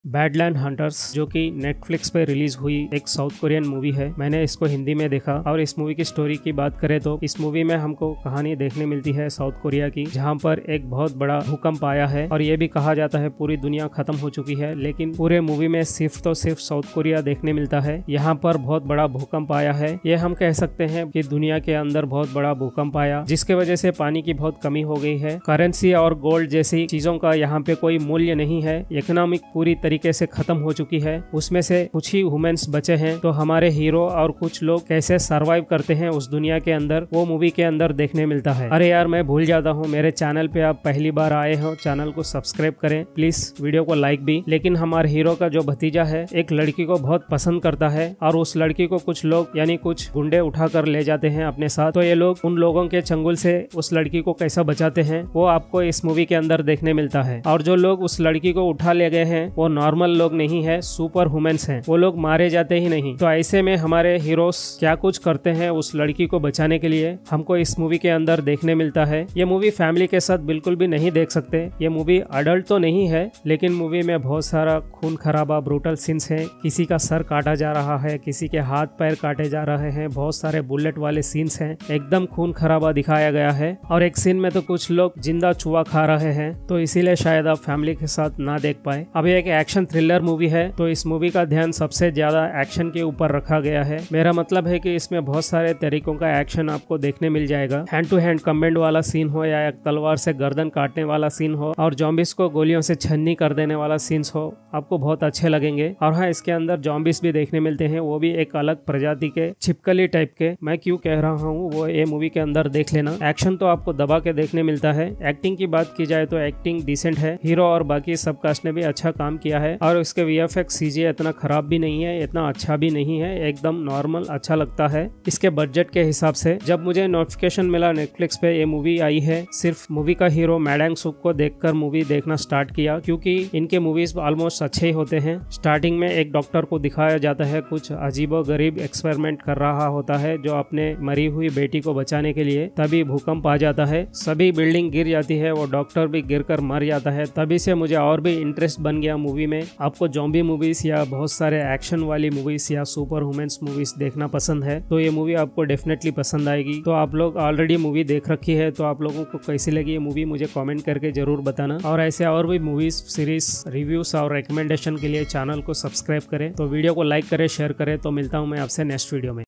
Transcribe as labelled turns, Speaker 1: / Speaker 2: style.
Speaker 1: Badland hunters जो कि Netflix पे रिलीज हुई एक साउथ कोरियन मूवी है। मैंने इसको हिंदी में देखा और इस मूवी की स्टोरी की बात करें तो इस मूवी में हमको कहानी देखने मिलती है साउथ कोरिया की, जहां पर एक बहुत बड़ा भूकंप आया है और ये भी कहा जाता है पूरी दुनिया खत्म हो चुकी है, लेकिन पूरे मूवी में सिर्फ साउथ कोरिया देखने मिलता है। यहाँ पर बहुत बड़ा भूकंप आया है। ये हम कह सकते हैं कि दुनिया के अंदर बहुत बड़ा भूकंप आया, जिसके वजह से पानी की बहुत कमी हो गई है। करेंसी और गोल्ड जैसी चीजों का यहाँ पे कोई मूल्य नहीं है। इकोनॉमिक पूरी तरीके से खत्म हो चुकी है। उसमें से कुछ ही ह्यूमंस बचे हैं। तो हमारे हीरो और कुछ लोग कैसे सरवाइव करते हैं उस दुनिया के अंदर, वो मूवी के अंदर देखने मिलता है। अरे यार, मैं भूल जाता हूँ, मेरे चैनल पे आप पहली बार आए हो, चैनल को सब्सक्राइब करें प्लीज, वीडियो को लाइक भी। लेकिन हमारे हीरो का जो भतीजा है एक लड़की को बहुत पसंद करता है और उस लड़की को कुछ लोग यानी कुछ गुंडे उठा कर ले जाते हैं अपने साथ। तो ये लोग उन लोगों के चंगुल से उस लड़की को कैसा बचाते हैं वो आपको इस मूवी के अंदर देखने मिलता है। और जो लोग उस लड़की को उठा ले गए हैं वो नॉर्मल लोग नहीं है, सुपर ह्यूमंस हैं। वो लोग मारे जाते ही नहीं। तो ऐसे में हमारे हीरोज क्या कुछ करते हैं उस लड़की को बचाने के लिए, हमको इस मूवी के अंदर देखने मिलता है। ये मूवी फैमिली के साथ बिल्कुल भी नहीं देख सकते। ये मूवी अडल्ट तो नहीं है, लेकिन मूवी में बहुत सारा खून खराबा ब्रूटल सीन्स है। किसी का सर काटा जा रहा है, किसी के हाथ पैर काटे जा रहे हैं, बहुत सारे बुलेट वाले सीन्स हैं। एकदम खून खराबा दिखाया गया है। और एक सीन में तो कुछ लोग जिंदा चूहा खा रहे हैं। तो इसीलिए शायद आप फैमिली के साथ ना देख पाए। अब एक एक्शन थ्रिलर मूवी है, तो इस मूवी का ध्यान सबसे ज्यादा एक्शन के ऊपर रखा गया है। मेरा मतलब है कि इसमें बहुत सारे तरीकों का एक्शन आपको देखने मिल जाएगा। हैंड टू हैंड कम्बैट वाला सीन हो या एक तलवार से गर्दन काटने वाला सीन हो और जॉम्बिस को गोलियों से छन्नी कर देने वाला सीन्स हो, आपको बहुत अच्छे लगेंगे। और हाँ, इसके अंदर जॉम्बिस भी देखने मिलते हैं, वो भी एक अलग प्रजाति के छिपकली टाइप के। मैं क्यों कह रहा हूँ, वो ये मूवी के अंदर देख लेना। एक्शन तो आपको दबा के देखने मिलता है। एक्टिंग की बात की जाए तो एक्टिंग डिसेंट है। हीरो और बाकी सब कास्ट ने भी अच्छा काम किया है और इसके VFX CGI इतना खराब भी नहीं है, इतना अच्छा भी नहीं है, एकदम नॉर्मल अच्छा लगता है इसके बजट के हिसाब से। जब मुझे नोटिफिकेशन मिला नेटफ्लिक्स पे ये मूवी आई है, सिर्फ मूवी का हीरो मैडंग सुक को देखकर मूवी देखना स्टार्ट किया, क्योंकि इनके मूवीज ऑलमोस्ट अच्छे ही होते हैं। स्टार्टिंग में एक डॉक्टर को दिखाया जाता है कुछ अजीबो गरीब एक्सपेरिमेंट कर रहा होता है जो अपने मरी हुई बेटी को बचाने के लिए। तभी भूकंप आ जाता है, सभी बिल्डिंग गिर जाती है, वो डॉक्टर भी गिरकर मर जाता है। तभी से मुझे और भी इंटरेस्ट बन गया मूवी में। आपको जॉम्बी मूवीज या बहुत सारे एक्शन वाली मूवीज या सुपर ह्यूमंस मूवीज देखना पसंद है तो ये मूवी आपको डेफिनेटली पसंद आएगी। तो आप लोग ऑलरेडी मूवी देख रखी है, तो आप लोगों को कैसी लगी ये मूवी मुझे कमेंट करके जरूर बताना। और ऐसे और भी मूवीज सीरीज रिव्यूज और रिकमेंडेशन के लिए चैनल को सब्सक्राइब करें। तो वीडियो को लाइक करें, शेयर करें। तो मिलता हूँ मैं आपसे नेक्स्ट वीडियो में।